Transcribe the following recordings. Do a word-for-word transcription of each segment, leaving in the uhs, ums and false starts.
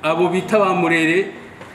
abo bita bamurere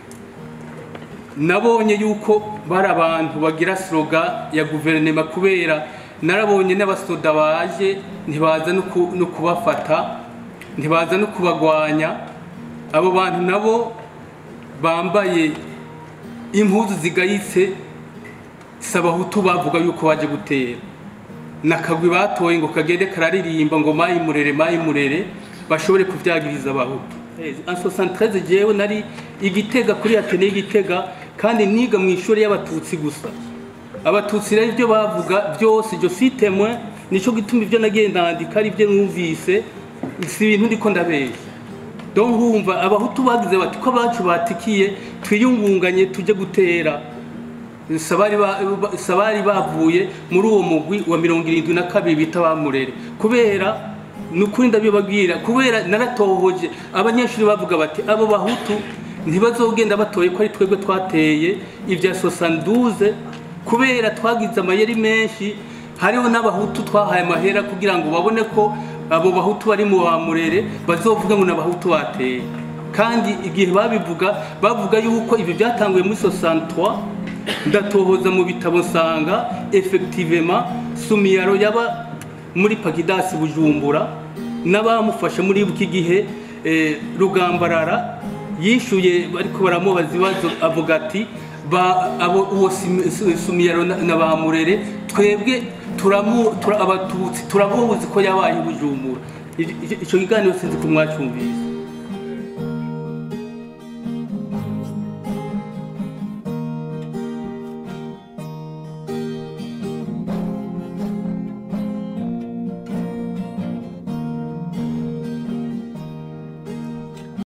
nabonye yuko bari abantu bagira slogan ya guverinoma kubera narabonye n'abasoda baje ntibaza no kubafata ntibaza no kubagwanya abo bantu nabo bambaye impuzu zigayitse sabahutu bavuga yuko baje gutera nakagwi batoye ngo kagende kararirimba ngo mayi murere mayi murere bashobore kuvyagiriza abahutu en soixante-treize jewe nari igitega kuri Atene y'Igitega kandi niga mu ishuri y'abatutsi gusa abatutsi rero ibyo bavuga byose je sitemwe nico gituma ibyo nagenda ndandika ari byo numvise si ibintu ndiko ndabeshya donc humva abahutu bagize bati ko bacu batikiye twiyungunganye tuje gutera sabari ba sabari bavuye muri uwo mugwi wa mirongo irindwi na kabiri bita bamurere kubera nukuri ndabibabwira kubera naratohoje abanyeshuri bavuga bati abo bahutu ntibazogenda batoye ko ari twebwe twateye ivya soixante-douze kubera twagize amayeri menshi hariho n'abahutu twahaye amahera kugira ngo babone ko abo bahutu bari mu bamurere bazovuga ngo n'abahutu bateye kandi igihe babivuga bavuga yuko ibyo byatanguye muri soixante-trois ndatohoza mu bitabo nsanga effectivement Sumiyaro yaba muri Pagidasi Bujumbura n'abamufashe muri buki gihe eh, Rugambarara yishuye bariko baramubaza ibibazo avuga ati ba abo uwo Sumiyaro n'abamurere twebwe turamu abatutsi turabuzi ko yabaye Bujumbura ico kiganiro sinzi kumwacumvise